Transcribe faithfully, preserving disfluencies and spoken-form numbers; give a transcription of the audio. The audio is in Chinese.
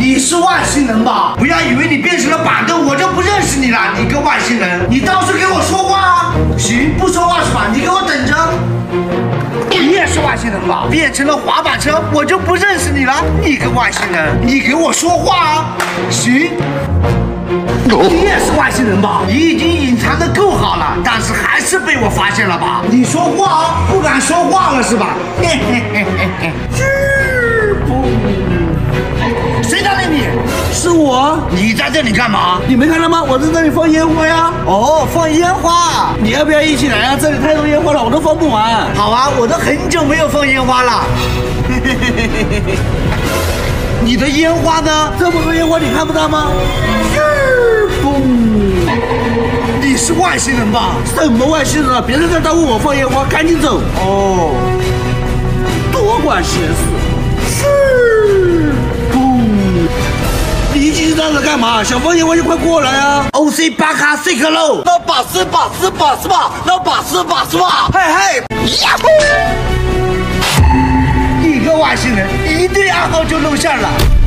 你是外星人吧？不要以为你变成了板凳，我就不认识你了。你个外星人，你倒是给我说话啊！行，不说话是吧？你给我等着。你也是外星人吧？变成了滑板车，我就不认识你了。你个外星人，你给我说话啊！行。你也是外星人吧？你已经隐藏的够好了，但是还是被我发现了吧？你说话啊，不敢说话了是吧？嘿嘿嘿嘿嘿。谁打的你？ 是我。 你在这里干嘛？ 你没看到吗？我在这里放烟花呀。 哦，放烟花。 你要不要一起来啊？这里太多烟花了，我都放不完。 好啊，我都很久没有放烟花了。你的烟花呢？ 这么多烟花你看不到吗？ 你是外星人吧？ 什么外星人啊？别在这耽误我放烟花，赶紧走。 哦， 多管闲事。是，嘣！你一紧张着干嘛？想放烟花就快过来啊 ！O C 巴卡 say hello。 那把式把式把式吧，那把式把式吧。 嘿嘿，呀呼！一个外星人，一对暗号就露馅了。